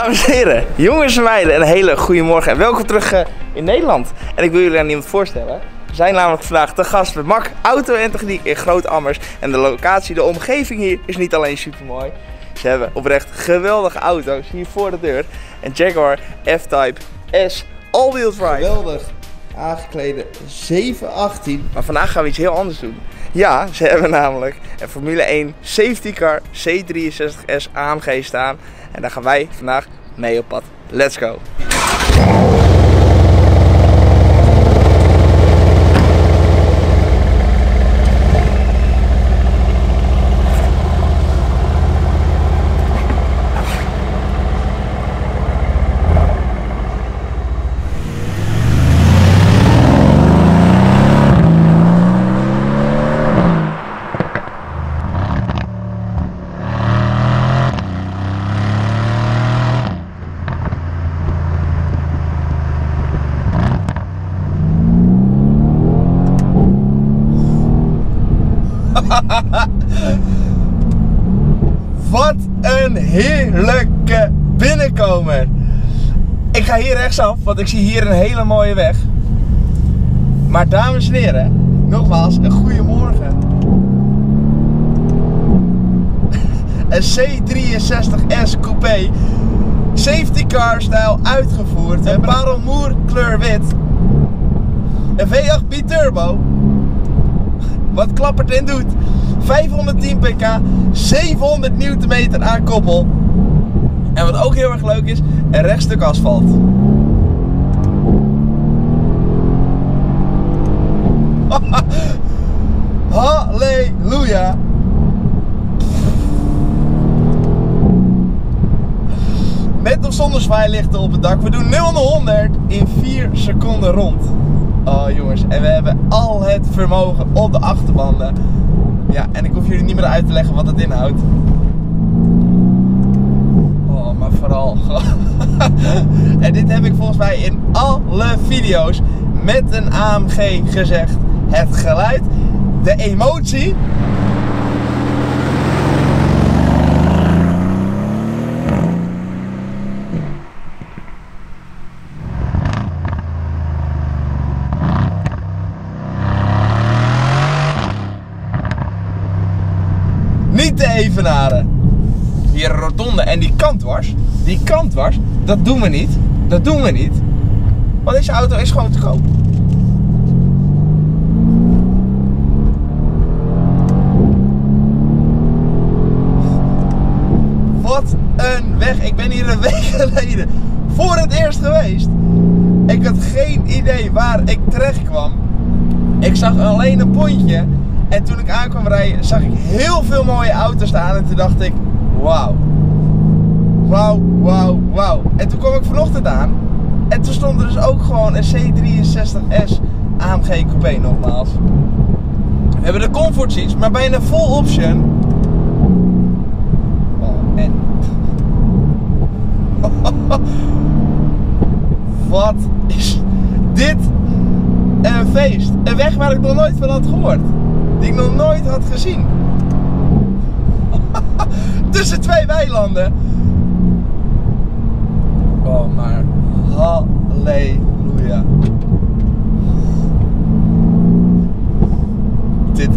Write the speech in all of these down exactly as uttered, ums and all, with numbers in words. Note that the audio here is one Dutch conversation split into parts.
Dames en heren, jongens en meiden, een hele goede morgen en welkom terug uh, in Nederland. En ik wil jullie aan iemand voorstellen. We zijn namelijk vandaag te gast met Mak Auto en Techniek in Groot-Ammers. En de locatie, de omgeving hier is niet alleen super mooi. Ze hebben oprecht geweldige auto's hier voor de deur. Een Jaguar F-Type S all-wheel drive. Geweldig aangeklede zeven achttien. Maar vandaag gaan we iets heel anders doen. Ja, ze hebben namelijk een Formule één safety car C drieënzestig S A M G staan. En daar gaan wij vandaag mee op pad. Let's go! Wat een heerlijke binnenkomer. Ik ga hier rechtsaf, want ik zie hier een hele mooie weg. Maar dames en heren, nogmaals een goede morgen. Een C drieënzestig S coupé, safety car stijl uitgevoerd, een parelmoer kleur wit, een V acht biturbo. Wat klappert en doet. vijfhonderdtien pk, zevenhonderd newtonmeter aan koppel. En wat ook heel erg leuk is, een rechtstuk asfalt. Halleluja. Met of zonder zwaailichten op het dak. We doen nul naar honderd in vier seconden rond. Oh jongens, en we hebben al het vermogen op de achterbanden. Ja, en ik hoef jullie niet meer uit te leggen wat het inhoudt. Oh, maar vooral. En dit heb ik volgens mij in alle video's met een A M G gezegd. Het geluid, de emotie. Niet te evenaren. Hier een rotonde en die kantwars, die kantwars, dat doen we niet. Dat doen we niet. Want deze auto is gewoon te koop. Wat een weg. Ik ben hier een week geleden voor het eerst geweest. Ik had geen idee waar ik terecht kwam. Ik zag alleen een pontje. En toen ik aan kwam rijden, zag ik heel veel mooie auto's staan. En toen dacht ik, wauw. Wauw, wauw, wauw. En toen kwam ik vanochtend aan. En toen stond er dus ook gewoon een C drieënzestig S A M G coupé nogmaals. We hebben de comfort seats, maar bij een full option. Oh, en. Wat is dit een feest. Een weg waar ik nog nooit van had gehoord. Die ik nog nooit had gezien. Tussen twee weilanden. Oh, maar halleluja. Dit.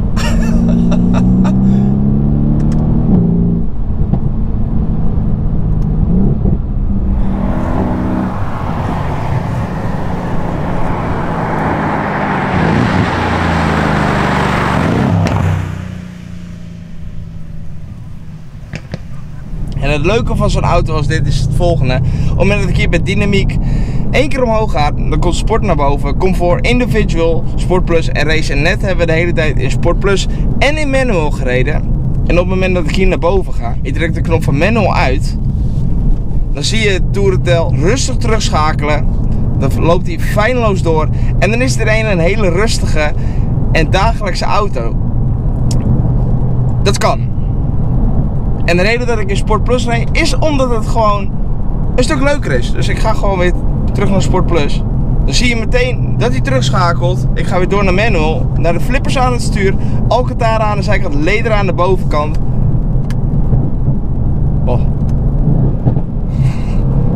En het leuke van zo'n auto als dit is het volgende. Op het moment dat ik hier bij dynamiek één keer omhoog ga, dan komt sport naar boven. Comfort, individual, sport plus en race. En net hebben we de hele tijd in sport plus en in manual gereden. En op het moment dat ik hier naar boven ga, ik trek de knop van manual uit. Dan zie je het toerentel rustig terugschakelen. Dan loopt hij feilloos door. En dan is er een, een hele rustige en dagelijkse auto. Dat kan. En de reden dat ik in Sport Plus rijd is omdat het gewoon een stuk leuker is. Dus ik ga gewoon weer terug naar Sport Plus. Dan zie je meteen dat hij terugschakelt. Ik ga weer door naar manual, naar de flippers aan het stuur, Alcantara aan de zijkant, leder aan de bovenkant. Oh.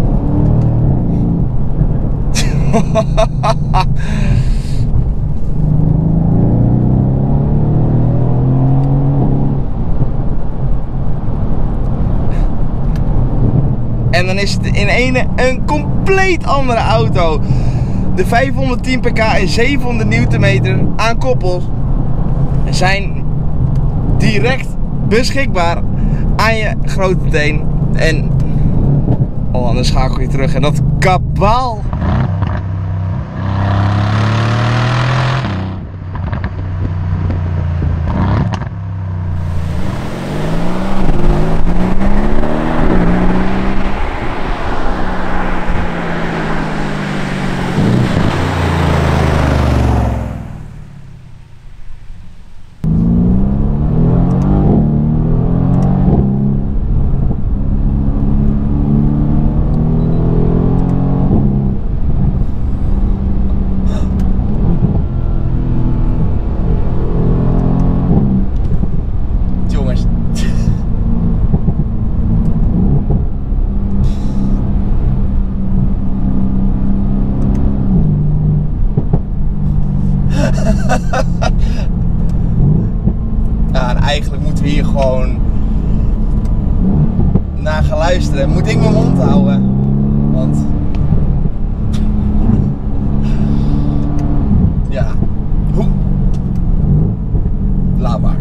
En dan is het in ene een compleet andere auto. De vijfhonderdtien pk en zevenhonderd newtonmeter aan koppels zijn direct beschikbaar aan je grote teen. En oh, dan schakel je terug en dat kabaal. Ja, en eigenlijk moeten we hier gewoon naar gaan luisteren. Moet ik mijn mond houden? Want ja, hoe? Laat maar.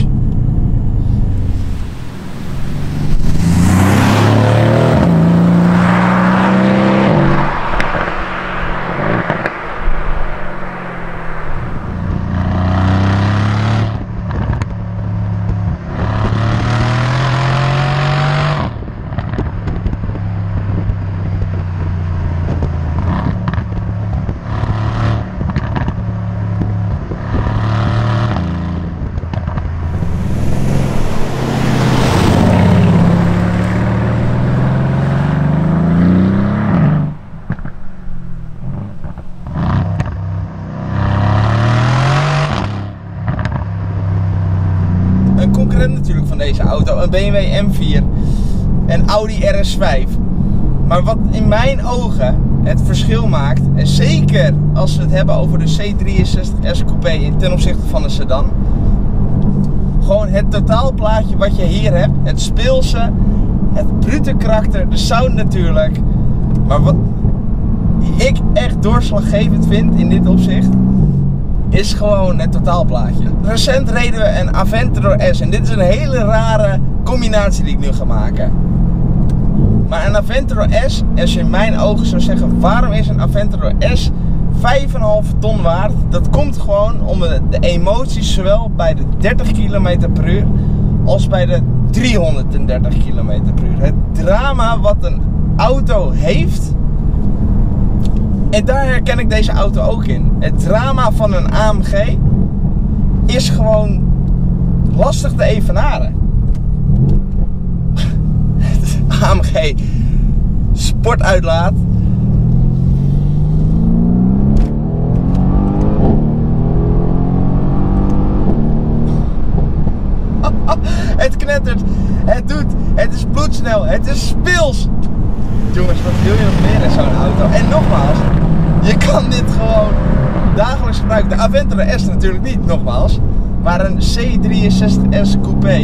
Natuurlijk van deze auto, een B M W M vier en Audi R S vijf. Maar wat in mijn ogen het verschil maakt, en zeker als we het hebben over de C drieënzestig S Coupé ten opzichte van de sedan, gewoon het totaalplaatje wat je hier hebt, het speelse, het brute karakter, de sound natuurlijk. Maar wat ik echt doorslaggevend vind in dit opzicht, is gewoon het totaalplaatje. Recent reden we een Aventador S en dit is een hele rare combinatie die ik nu ga maken. Maar een Aventador S, als je in mijn ogen zou zeggen, waarom is een Aventador S vijf komma vijf ton waard? Dat komt gewoon om de emoties zowel bij de dertig kilometer per uur als bij de driehonderddertig kilometer per uur. Het drama wat een auto heeft. En daar herken ik deze auto ook in. Het drama van een A M G is gewoon lastig te evenaren. Het A M G sportuitlaat. Het knettert, het doet, het is bloedsnel, het is speels. Jongens, wat wil je nog meer in zo'n auto? En nogmaals, je kan dit gewoon dagelijks gebruiken. De Aventador S natuurlijk niet, nogmaals. Maar een C drieënzestig S Coupé.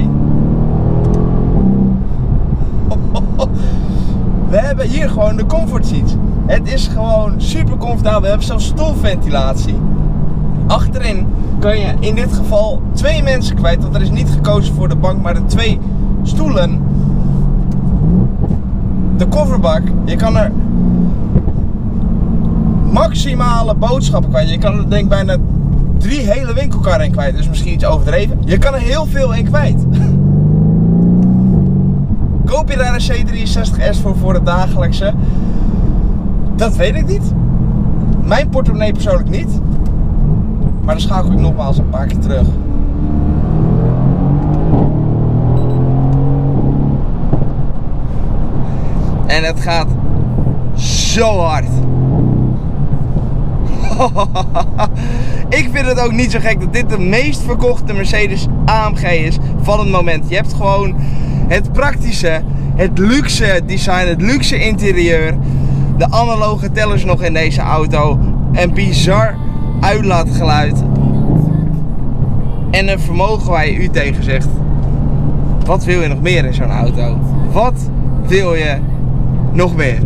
We hebben hier gewoon de comfort seats. Het is gewoon super comfortabel. We hebben zelfs stoelventilatie. Achterin kan je in dit geval twee mensen kwijt. Want er is niet gekozen voor de bank, maar de twee stoelen. De kofferbak, je kan er maximale boodschappen kwijt. Je kan er denk ik bijna drie hele winkelkarren in kwijt. Dus misschien iets overdreven. Je kan er heel veel in kwijt. Koop je daar een C drieënzestig S voor voor het dagelijkse? Dat weet ik niet. Mijn portemonnee persoonlijk niet. Maar dan schakel ik nogmaals een paar keer terug. En het gaat zo hard. Ik vind het ook niet zo gek dat dit de meest verkochte Mercedes A M G is van het moment. Je hebt gewoon het praktische, het luxe design, het luxe interieur. De analoge tellers nog in deze auto. Een bizar uitlaatgeluid. En een vermogen waar je u tegen zegt. Wat wil je nog meer in zo'n auto? Wat wil je nog meer?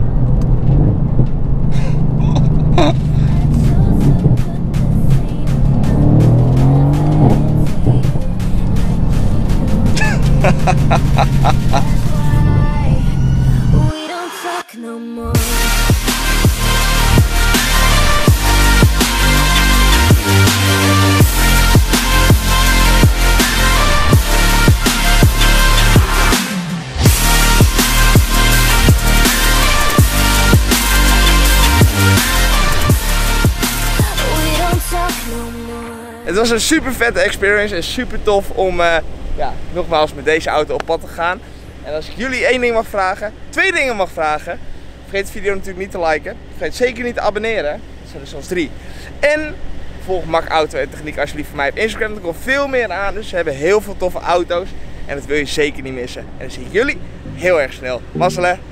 Het was een super vette experience en super tof om uh, ja, nogmaals met deze auto op pad te gaan. En als ik jullie één ding mag vragen, twee dingen mag vragen, vergeet de video natuurlijk niet te liken. Vergeet zeker niet te abonneren, dat zijn er zelfs drie. En volg Mak Auto en Techniek alsjeblieft voor mij op Instagram, er komt veel meer aan. Dus we hebben heel veel toffe auto's en dat wil je zeker niet missen. En dan zie ik jullie heel erg snel. Mazzelen!